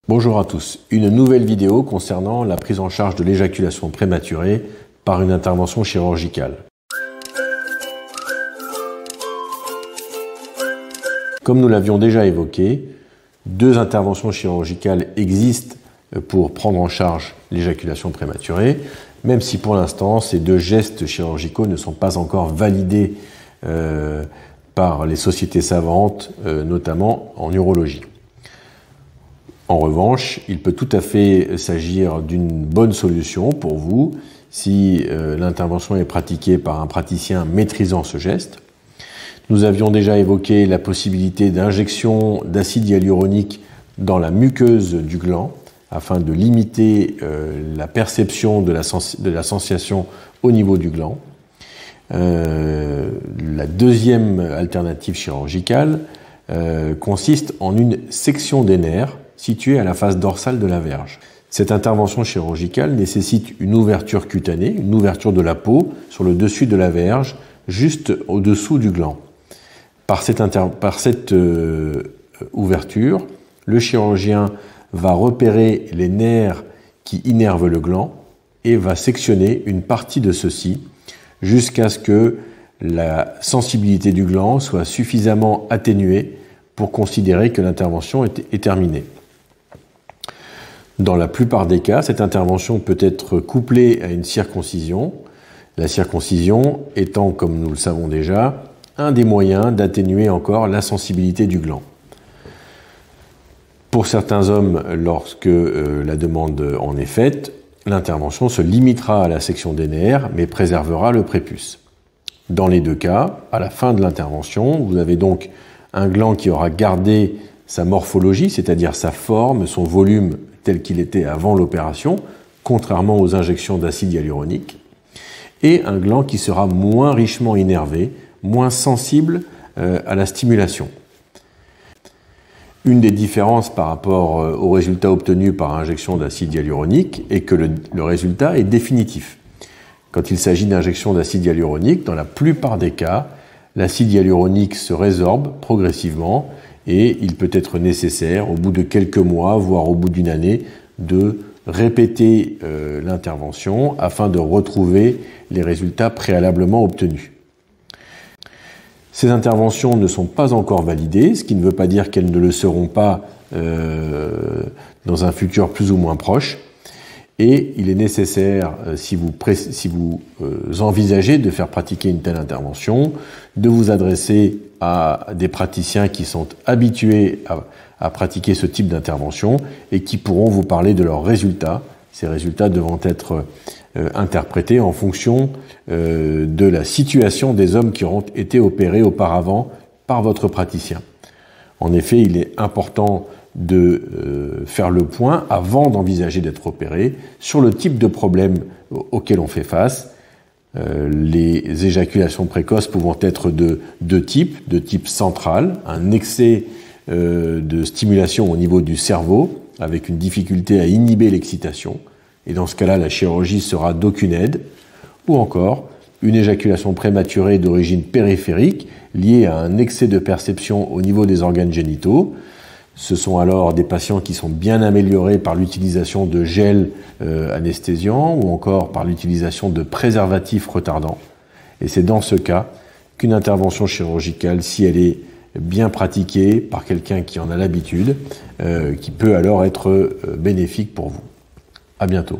Bonjour à tous, une nouvelle vidéo concernant la prise en charge de l'éjaculation prématurée par une intervention chirurgicale. Comme nous l'avions déjà évoqué, deux interventions chirurgicales existent pour prendre en charge l'éjaculation prématurée, même si pour l'instant ces deux gestes chirurgicaux ne sont pas encore validés par les sociétés savantes, notamment en urologie. En revanche, il peut tout à fait s'agir d'une bonne solution pour vous si l'intervention est pratiquée par un praticien maîtrisant ce geste. Nous avions déjà évoqué la possibilité d'injection d'acide hyaluronique dans la muqueuse du gland afin de limiter la perception de la sensation au niveau du gland. La deuxième alternative chirurgicale consiste en une section des nerfs située à la face dorsale de la verge. Cette intervention chirurgicale nécessite une ouverture cutanée, une ouverture de la peau sur le dessus de la verge, juste au-dessous du gland. Par cette ouverture, le chirurgien va repérer les nerfs qui innervent le gland et va sectionner une partie de ceux-ci jusqu'à ce que la sensibilité du gland soit suffisamment atténuée pour considérer que l'intervention est terminée. Dans la plupart des cas, cette intervention peut être couplée à une circoncision, la circoncision étant, comme nous le savons déjà, un des moyens d'atténuer encore la sensibilité du gland. Pour certains hommes, lorsque la demande en est faite, l'intervention se limitera à la section des nerfs, mais préservera le prépuce. Dans les deux cas, à la fin de l'intervention, vous avez donc un gland qui aura gardé sa morphologie, c'est-à-dire sa forme, son volume tel qu'il était avant l'opération, contrairement aux injections d'acide hyaluronique, et un gland qui sera moins richement innervé, moins sensible à la stimulation. Une des différences par rapport au résultat obtenu par injection d'acide hyaluronique est que le résultat est définitif. Quand il s'agit d'injection d'acide hyaluronique, dans la plupart des cas, l'acide hyaluronique se résorbe progressivement et il peut être nécessaire, au bout de quelques mois, voire au bout d'une année, de répéter l'intervention afin de retrouver les résultats préalablement obtenus. Ces interventions ne sont pas encore validées, ce qui ne veut pas dire qu'elles ne le seront pas dans un futur plus ou moins proche. Et il est nécessaire, si vous envisagez de faire pratiquer une telle intervention, de vous adresser à des praticiens qui sont habitués à pratiquer ce type d'intervention et qui pourront vous parler de leurs résultats. Ces résultats devront être interprétés en fonction de la situation des hommes qui auront été opérés auparavant par votre praticien. En effet, il est important de faire le point avant d'envisager d'être opéré sur le type de problème auquel on fait face. Les éjaculations précoces pouvant être de deux types, de type central, un excès de stimulation au niveau du cerveau avec une difficulté à inhiber l'excitation, et dans ce cas-là, la chirurgie sera d'aucune aide, ou encore une éjaculation prématurée d'origine périphérique liée à un excès de perception au niveau des organes génitaux. Ce sont alors des patients qui sont bien améliorés par l'utilisation de gels anesthésiants ou encore par l'utilisation de préservatifs retardants. Et c'est dans ce cas qu'une intervention chirurgicale, si elle est bien pratiquée par quelqu'un qui en a l'habitude, qui peut alors être bénéfique pour vous. À bientôt.